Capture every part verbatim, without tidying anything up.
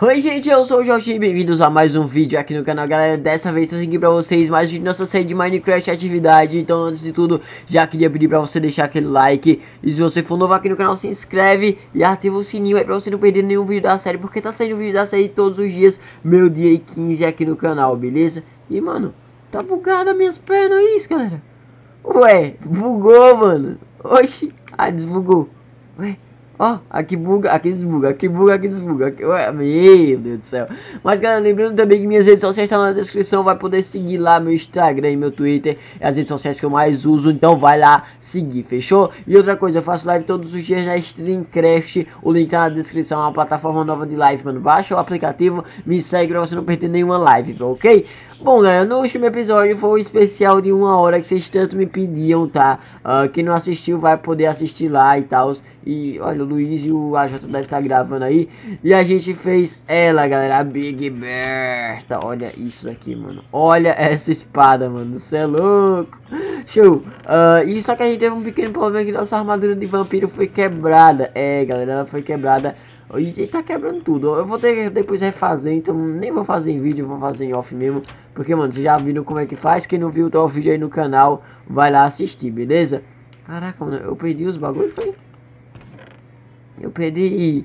Oi gente, eu sou o Joshi e bem-vindos a mais um vídeo aqui no canal, galera. Dessa vez eu aqui pra vocês mais um vídeo nossa série de Minecraft atividade. Então antes de tudo, já queria pedir pra você deixar aquele like. E se você for novo aqui no canal, se inscreve e ativa o sininho aí pra você não perder nenhum vídeo da série, porque tá saindo vídeo da série todos os dias, meio dia e quinze aqui no canal, beleza? E mano, tá bugado as minhas pernas, é isso galera. Ué, bugou mano. Oxi, ah, desbugou. Ué. Ó, oh, aqui buga, aqui desbuga, aqui buga, aqui desbuga, aqui... Ué, meu Deus do céu. Mas galera, lembrando também que minhas redes sociais estão na descrição. Vai poder seguir lá meu Instagram e meu Twitter, é as redes sociais que eu mais uso. Então vai lá seguir, fechou? E outra coisa, eu faço live todos os dias na Streamcraft. O link tá na descrição, é uma plataforma nova de live, mano. Baixa o aplicativo, me segue pra você não perder nenhuma live, ok? Bom galera, no último episódio foi o especial de uma hora que vocês tanto me pediam, tá? Uh, quem não assistiu vai poder assistir lá e tal. E olha, o Luiz e o A J devem estar gravando aí. E a gente fez ela, galera, a Big Berta. Olha isso aqui, mano. Olha essa espada, mano. Você é louco. Show. Uh, e só que a gente teve um pequeno problema que nossa armadura de vampiro foi quebrada. É, galera, ela foi quebrada. E tá quebrando tudo. Eu vou ter que depois refazer, então nem vou fazer em vídeo, vou fazer em off mesmo. Porque, mano, vocês já viram como é que faz. Quem não viu o vídeo aí no canal, vai lá assistir, beleza? Caraca, mano, eu perdi os bagulhos, foi? Eu perdi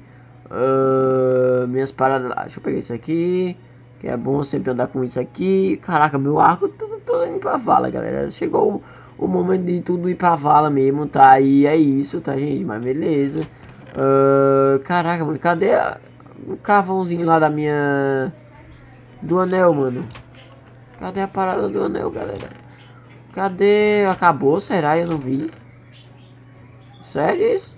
uh, minhas paradas lá. Deixa eu pegar isso aqui, que é bom sempre andar com isso aqui. Caraca, meu arco tudo, tudo indo pra vala, galera. Chegou o, o momento de tudo ir pra vala mesmo, tá? E é isso, tá, gente? Mas beleza. Uh, caraca, mano, cadê a, o carvãozinho lá da minha... Do anel, mano? Cadê a parada do anel, galera? Cadê? Acabou, será? Eu não vi. Sério isso?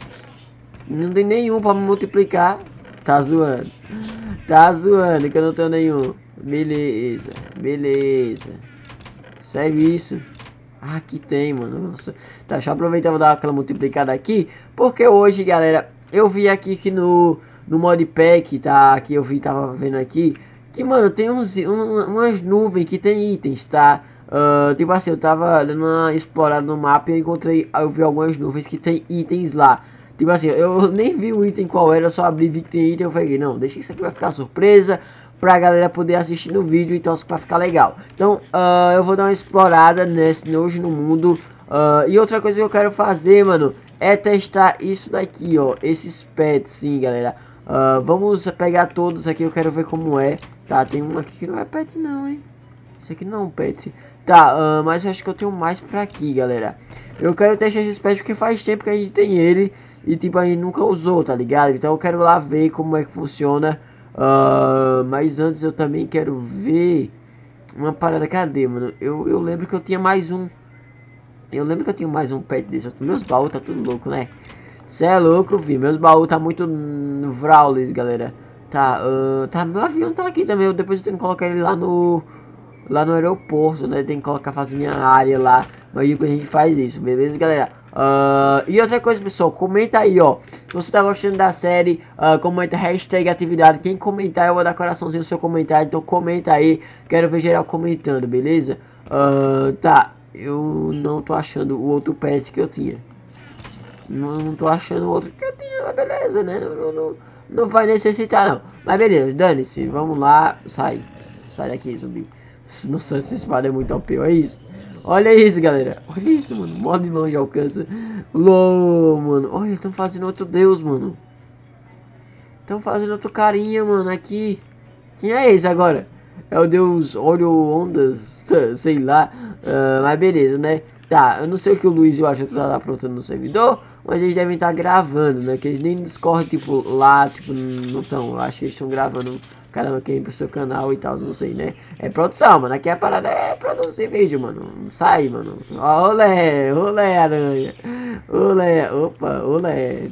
Não tem nenhum pra me multiplicar. Tá zoando. Tá zoando que eu não tenho nenhum. Beleza, beleza. Sério isso? Ah, aqui tem, mano. Nossa. Tá, deixa eu aproveitar e vou dar aquela multiplicada aqui. Porque hoje, galera, eu vi aqui que no, no modpack, tá? Que eu vi, tava vendo aqui. Que, mano, tem uns, um, umas nuvens que tem itens, tá? Uh, tipo assim, eu tava dando uma explorada no mapa e eu encontrei, eu vi algumas nuvens que tem itens lá. Tipo assim, eu nem vi o item qual era, só abri, vi que tem item, eu falei, não, deixa isso aqui vai ficar surpresa pra galera poder assistir no vídeo, então pra ficar legal. Então, uh, eu vou dar uma explorada nesse, hoje no mundo. Uh, e outra coisa que eu quero fazer, mano, é testar isso daqui, ó, esses pets, sim, galera. Uh, vamos pegar todos aqui, eu quero ver como é. Tá, tem um aqui que não é pet não, hein. Isso aqui não é um pet. Tá, uh, mas eu acho que eu tenho mais pra aqui, galera. Eu quero testar esses pets porque faz tempo que a gente tem ele. E tipo, a gente nunca usou, tá ligado? Então eu quero lá ver como é que funciona. Uh, mas antes eu também quero ver uma parada. Cadê, mano? Eu, eu lembro que eu tinha mais um. Eu lembro que eu tinha mais um pet desse. Meus baús tá tudo louco, né? Cê é louco, vi. Meus baús tá muito Vrawlers, galera. Tá, uh, tá, meu avião tá aqui também. Eu, depois eu tenho que colocar ele lá no... Lá no aeroporto, né? Tem que colocar, fazer minha área lá. Mas depois a gente faz isso, beleza, galera? Uh, e outra coisa, pessoal, comenta aí, ó. Se você tá gostando da série, uh, comenta hashtag atividade. Quem comentar, eu vou dar coraçãozinho no seu comentário. Então comenta aí, quero ver geral comentando, beleza? Uh, tá, eu não tô achando o outro pet que eu tinha. Não, não tô achando o outro que eu tinha, mas beleza, né? Não, não, não vai necessitar, não. Mas beleza, dane-se, vamos lá. Sai, sai daqui, zumbi. Nossa, essa espada é muito O P, olha isso. Olha isso, galera. Olha isso, mano. Mó de longe alcança. LOL, mano. Olha, estão fazendo outro deus, mano. Estão fazendo outro carinha, mano, aqui. Quem é esse agora? É o deus Olho Ondas, sei lá. Uh, mas beleza, né? Tá, eu não sei o que o Luiz e o Acho tá aprontando no servidor. Mas eles devem estar gravando, né? Que eles nem discorrem, tipo, lá, tipo, não estão. Eu acho que eles estão gravando. Caramba, quem pro seu canal e tal, não sei, né? É produção, mano. Aqui a parada é produzir vídeo, mano. Sai, mano. Olé, olé, aranha. Olé, opa, olé.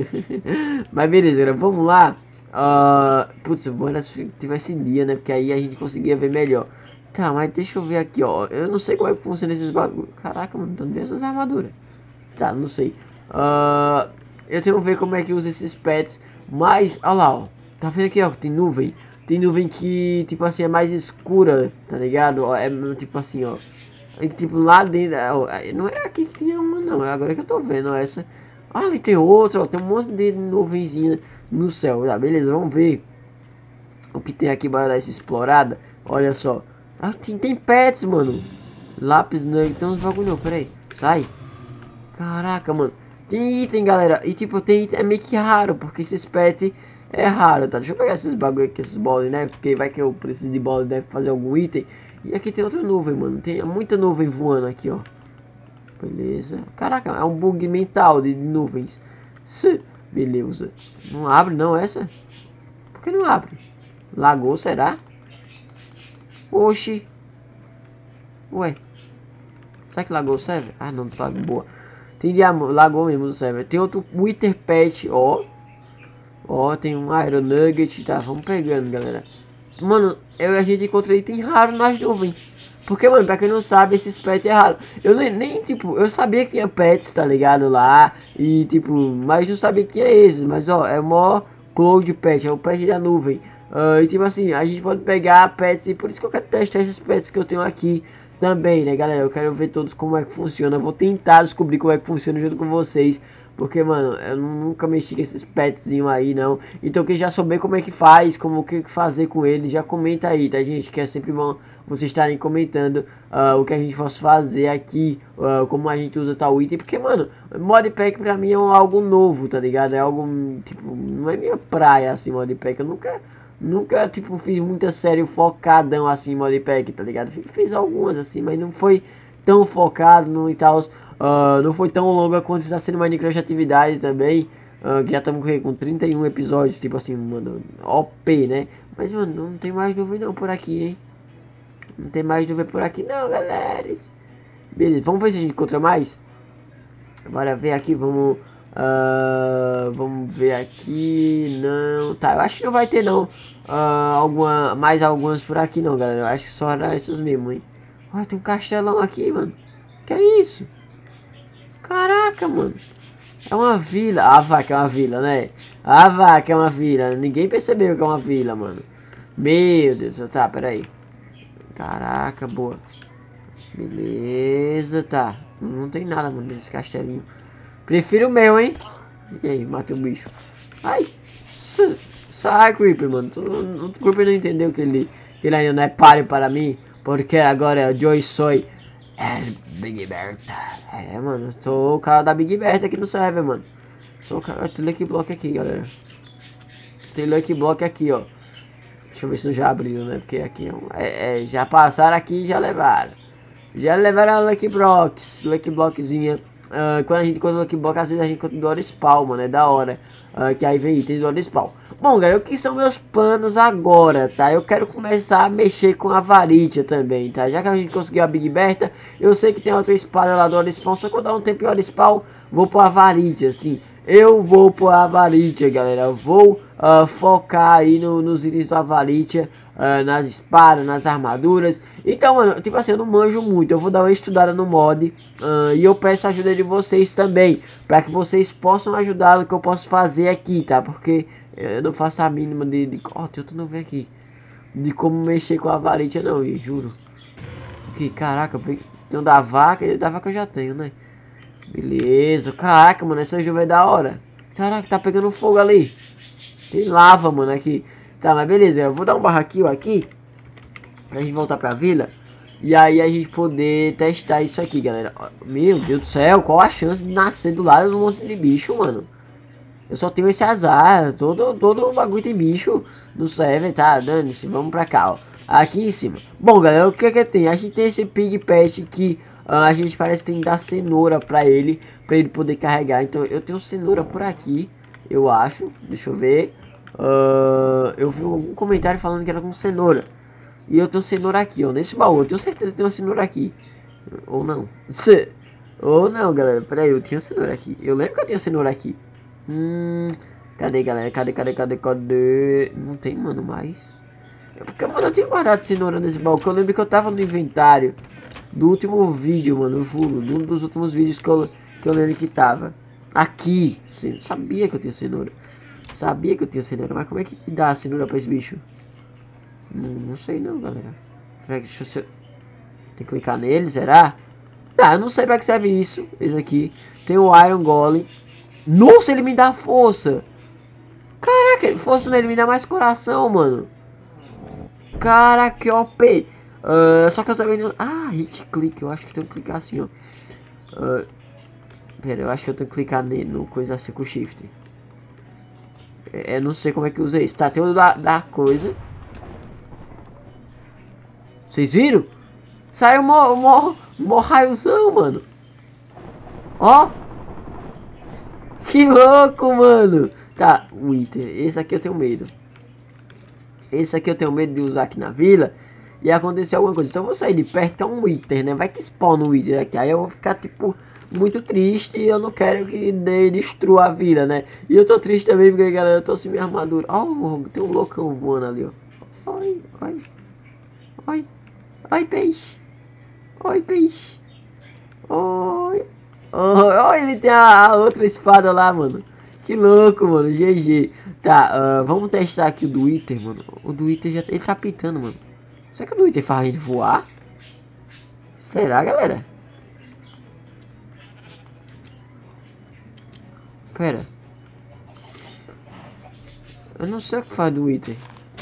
Mas beleza, galera, vamos lá. Uh, putz, bom era se tivesse dia, né? Porque aí a gente conseguia ver melhor. Tá, mas deixa eu ver aqui, ó. Eu não sei como é que funciona esses bagulho. Caraca, mano, tô dentro das armaduras. Tá, não sei. Uh, eu tenho que ver como é que usa esses pets. Mas, olha lá, ó. Tá vendo aqui, ó? Tem nuvem. Tem nuvem que, tipo assim, é mais escura, tá ligado? É tipo assim, ó. E, tipo, lá dentro, ó, não era aqui que tinha uma, não. É agora que eu tô vendo, ó, essa. Ah, ali tem outra, ó. Tem um monte de nuvenzinha no céu. Tá, beleza, vamos ver. O que tem aqui, bora dar essa explorada. Olha só. Ah, tem, tem pets, mano. Lápis, não, então uns bagulho não, pera aí. Sai. Caraca, mano. Tem item, galera. E tipo, tem item, é meio que raro, porque esses pets é raro, tá? Deixa eu pegar esses bagulho aqui, esses bolas, né? Porque vai que eu preciso de bola, deve fazer algum item. E aqui tem outra nuvem, mano. Tem muita nuvem voando aqui, ó. Beleza. Caraca, é um bug mental de nuvens. Beleza. Não abre não essa? Por que não abre? Lagou, será? Oxi. Ué. Será que lagou serve? Ah, não, lagou boa. Tem diamante, lagou mesmo no server. Tem outro Wither Pet, ó. Ó, tem um Iron Nugget, tá? Vamos pegando, galera. Mano, eu, a gente encontra item raro nas nuvens. Porque, mano, pra quem não sabe, esses pets é raro. Eu nem, nem, tipo, eu sabia que tinha pets, tá ligado? Lá. E, tipo, mas não sabia que tinha esses. Mas, ó, é o maior Cloud Pet, é o pet da nuvem. Uh, e, tipo assim, a gente pode pegar pets. E por isso que eu quero testar esses pets que eu tenho aqui também, né, galera? Eu quero ver todos como é que funciona. Eu vou tentar descobrir como é que funciona junto com vocês. Porque, mano, eu nunca mexi com esses petzinhos aí, não. Então, quem já souber como é que faz, como que fazer com eles, já comenta aí, tá, gente? Que é sempre bom vocês estarem comentando uh, o que a gente possa fazer aqui, uh, como a gente usa tal item. Porque, mano, modpack pra mim é um, algo novo, tá ligado? É algo, tipo, não é minha praia, assim, modpack. Eu nunca, nunca, tipo, fiz muita série focadão, assim, modpack, tá ligado? Fiz algumas, assim, mas não foi tão focado no e tal. Uh, não foi tão longa quanto está sendo Minecraft Atividade também. Uh, que já estamos com trinta e um episódios, tipo assim, mano, O P, né? Mas, mano, não tem mais dúvida não por aqui, hein? Não tem mais dúvida por aqui não, galera. Beleza, vamos ver se a gente encontra mais. Bora ver aqui, vamos... Uh, vamos ver aqui, não... Tá, eu acho que não vai ter não uh, alguma, mais algumas por aqui não, galera. Eu acho que só era essas mesmo, hein? Olha, tem um castelão aqui, mano. Que é isso? Caraca, mano. É uma vila. Ah, vai que é uma vila, né? Ah, vai que é uma vila. Ninguém percebeu que é uma vila, mano. Meu Deus. Tá, peraí. Caraca, boa. Beleza, tá. Não tem nada, mano, nesse castelinho. Prefiro o meu, hein? E aí, matei o bicho. Ai. Sai, Creeper, mano. O Creeper não entendeu que ele, que ele ainda não é páreo para mim. Porque agora é o Joy Soy. É, Big Bertha. É, mano, eu sou o cara da Big Bertha aqui no server, mano. Sou o cara. Tem Lucky Block aqui, galera. Tem Lucky Block aqui, ó. Deixa eu ver se não já abriu, né? Porque aqui é, um, é, é já passaram aqui e já levaram. Já levaram a Lucky Blocks. Lucky Blockzinha. Uh, quando a gente encontra o Lucky Block, às vezes a gente encontra o Door Spawn, mano. É da hora. Uh, que aí vem itens do Door Spawn. Bom, galera, o que são meus planos agora, tá? Eu quero começar a mexer com a Varitia também, tá? Já que a gente conseguiu a Big Bertha, eu sei que tem outra espada lá do Door Spawn. Só que eu dar um tempo em Door Spawn, vou pôr a Varitia, assim. Eu vou pôr a Varitia, galera. Eu vou uh, focar aí no, nos itens da Varitia. Uh, nas espadas, nas armaduras. Então, mano, tipo assim, eu não manjo muito. Eu vou dar uma estudada no mod. Uh, e eu peço a ajuda de vocês também. Pra que vocês possam ajudar no que eu posso fazer aqui, tá? Porque eu não faço a mínima de... de... Ó, oh, tem outro nuvem aqui. De como mexer com a Varitia, não, eu juro. Que caraca, tem um da vaca. E da vaca eu já tenho, né? Beleza. Caraca, mano, essa nuvem é da hora. Caraca, tá pegando fogo ali. Tem lava, mano, aqui. Tá, mas beleza, eu vou dar um barraquinho aqui pra gente voltar pra vila. E aí a gente poder testar isso aqui, galera. Meu Deus do céu, qual a chance de nascer do lado de um monte de bicho, mano? Eu só tenho esse azar. Todo, todo bagulho tem bicho no server, tá? Dane-se, vamos pra cá, ó. Aqui em cima. Bom, galera, o que é que tem? A gente tem esse Pig Pet que uh, a gente parece que tem que dar cenoura pra ele, pra ele poder carregar. Então eu tenho cenoura por aqui, eu acho. Deixa eu ver. Uh, eu vi algum comentário falando que era com cenoura. E eu tenho cenoura aqui, ó. Nesse baú. Eu tenho certeza que tem uma cenoura aqui. Ou não. Ou não, galera. Pera aí, eu tinha cenoura aqui. Eu lembro que eu tinha cenoura aqui. Hum. Cadê, galera? Cadê, cadê, cadê, cadê? Não tem, mano, mais. É porque, mano, eu tinha guardado cenoura nesse baú. Eu lembro que eu tava no inventário do último vídeo, mano. Eu fui, um dos últimos vídeos que eu, que eu lembro que tava. Aqui. Sim, sabia que eu tinha cenoura. Sabia que eu tinha cenoura, mas como é que dá a cenoura pra esse bicho? Não, não sei não, galera. Deixa eu... Tem que clicar nele, será? Ah, eu não sei pra que serve isso. Esse aqui. Tem o Iron Golem. Nossa, ele me dá força. Caraca, força nele me dá mais coração, mano. Cara, que O P. Uh, só que eu também não... Ah, hit click. Eu acho que tem que clicar assim, ó. Uh, pera, eu acho que eu tenho que clicar nele, no coisa assim com shift. É, eu não sei como é que usa isso. Tá, tem o da, da coisa. Vocês viram? Saiu mó, mó, mó raiozão, mano. Ó. Que louco, mano. Tá, Wither. Esse aqui eu tenho medo. Esse aqui eu tenho medo de usar aqui na vila e acontecer alguma coisa. Então eu vou sair de perto, que é um Wither, né? Vai que spawn um Wither aqui. Aí eu vou ficar, tipo, muito triste e eu não quero que de, destrua a vila, né? E eu tô triste também porque, galera, eu tô sem minha armadura. Ó, oh, tem um loucão voando ali, ó. Oi, oi. Oi. Oi, peixe. Oi, peixe. Oi. Oh, ele tem a, a outra espada lá, mano. Que louco, mano. G G. Tá, uh, vamos testar aqui o do Wither, mano. O do Wither já ele tá pitando, mano. Será que o do Wither faz a gente voar? Será, galera? Pera. Eu não sei o que faz do Wither.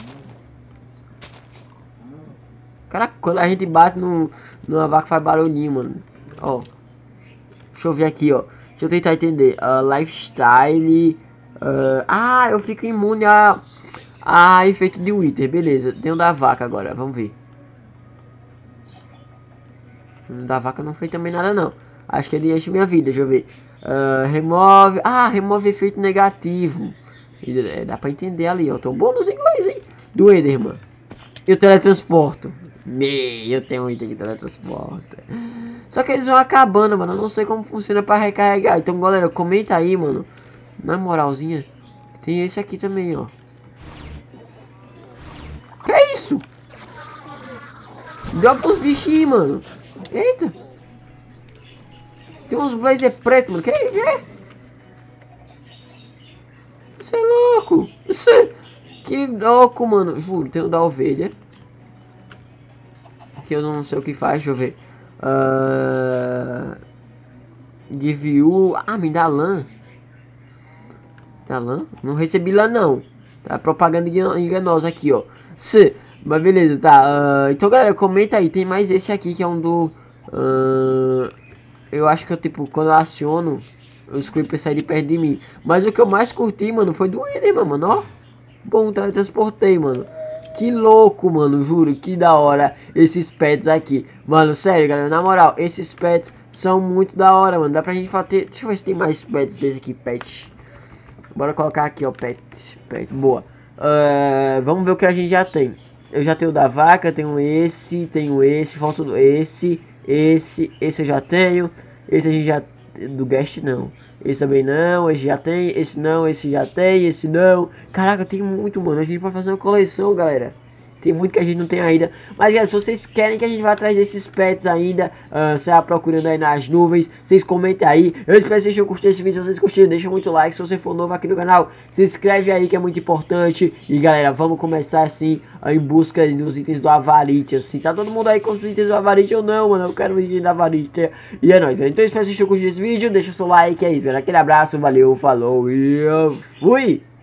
Caraca, quando a gente bate no, numa vaca faz barulhinho, mano. Ó. Deixa eu ver aqui, ó. Deixa eu tentar entender. Uh, lifestyle. Uh, ah, eu fico imune a, a efeito de Wither. Beleza. Tem o da vaca agora. Vamos ver. O da vaca não fez também nada, não. Acho que ele enche minha vida. Deixa eu ver. Uh, remove. Ah, remove efeito negativo. É, dá pra entender ali, ó. Tem um bônus em inglês, hein? Do Enderman. Eu teletransporto. Me, eu tenho um item que teletransporta. Só que eles vão acabando, mano. Eu não sei como funciona pra recarregar. Então, galera, comenta aí, mano. Na moralzinha. Tem esse aqui também, ó. Que é isso? Deu pros bichinhos, mano. Eita. Tem uns blazer preto, mano. Que é? Você é louco. Isso é... Que louco, mano. Juro, tem o da ovelha. Que eu não sei o que faz, deixa eu ver. Uh... De view. Ah, me dá lã. Dá lã? Não recebi lã, não. Tá propaganda enganosa aqui, ó. Se... Mas beleza, tá. Uh... Então, galera, comenta aí. Tem mais esse aqui que é um do. Uh... Eu acho que eu, tipo, quando eu aciono, os creepers saem de perto de mim. Mas o que eu mais curti, mano, foi do Enderman, mano, ó. Bom, teletransportei, mano. Que louco, mano, juro, que da hora esses pets aqui. Mano, sério, galera, na moral, esses pets são muito da hora, mano. Dá pra gente fazer... Deixa eu ver se tem mais pets desse aqui, pet. Bora colocar aqui, ó, pet, pet, boa. Uh, vamos ver o que a gente já tem. Eu já tenho o da vaca, tenho esse, tenho esse, falta esse, esse, esse eu já tenho. Esse a gente já... Do guest não. Esse também não, esse já tem, esse não, esse já tem, esse não. Caraca, tem muito, mano. A gente pode fazer uma coleção, galera. Tem muito que a gente não tem ainda. Mas, galera, se vocês querem que a gente vá atrás desses pets ainda, uh, saia procurando aí nas nuvens, vocês comentem aí. Eu espero que vocês tenham curtido esse vídeo. Se vocês curtiram, deixa muito like. Se você for novo aqui no canal, se inscreve aí que é muito importante. E, galera, vamos começar assim, em busca dos itens do Avarite, assim. Tá todo mundo aí com os itens do Avarite ou não, mano? Eu quero o item do Avarite. E é nóis, então espero que vocês tenham curtido esse vídeo. Deixa o seu like, é isso, galera. Aquele abraço, valeu, falou e eu fui!